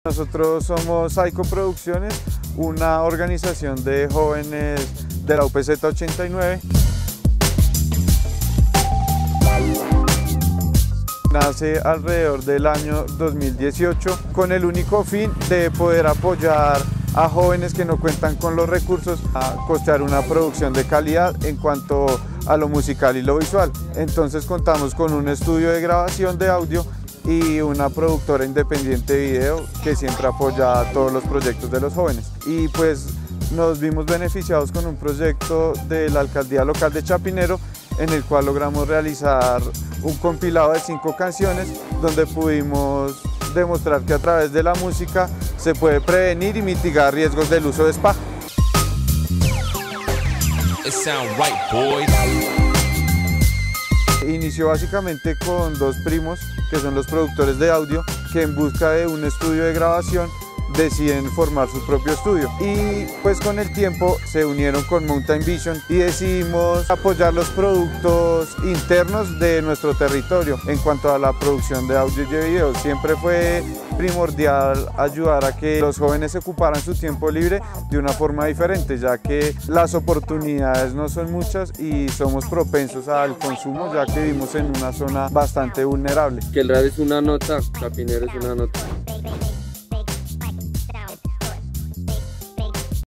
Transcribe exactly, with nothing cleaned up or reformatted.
Nosotros somos Psycho Producciones, una organización de jóvenes de la U P Z ochenta y nueve. Nace alrededor del año dos mil dieciocho con el único fin de poder apoyar a jóvenes que no cuentan con los recursos a costear una producción de calidad en cuanto a lo musical y lo visual. Entonces contamos con un estudio de grabación de audio y una productora independiente de video que siempre apoya a todos los proyectos de los jóvenes. Y pues nos vimos beneficiados con un proyecto de la Alcaldía Local de Chapinero en el cual logramos realizar un compilado de cinco canciones donde pudimos demostrar que a través de la música se puede prevenir y mitigar riesgos del uso de spa. It sound right, boys. Inició básicamente con dos primos que son los productores de audio que en busca de un estudio de grabación deciden formar su propio estudio y pues con el tiempo se unieron con Mountain Vision y decidimos apoyar los productos internos de nuestro territorio. En cuanto a la producción de audio y de video, siempre fue primordial ayudar a que los jóvenes se ocuparan su tiempo libre de una forma diferente, ya que las oportunidades no son muchas y somos propensos al consumo, ya que vivimos en una zona bastante vulnerable. Que el rap es una nota, Chapinero es una nota.